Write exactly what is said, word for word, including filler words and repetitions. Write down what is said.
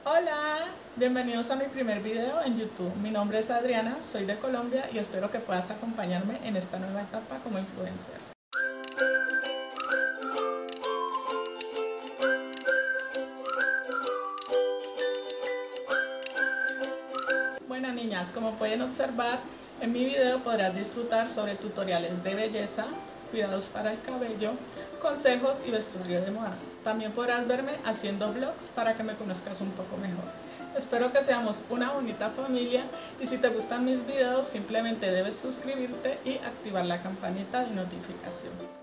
Hola, bienvenidos a mi primer video en YouTube. Mi nombre es Adriana, soy de Colombia y espero que puedas acompañarme en esta nueva etapa como influencer. Bueno niñas, como pueden observar, en mi video podrás disfrutar sobre tutoriales de belleza, cuidados para el cabello, consejos y vestuario de modas. También podrás verme haciendo vlogs para que me conozcas un poco mejor. Espero que seamos una bonita familia y si te gustan mis videos simplemente debes suscribirte y activar la campanita de notificación.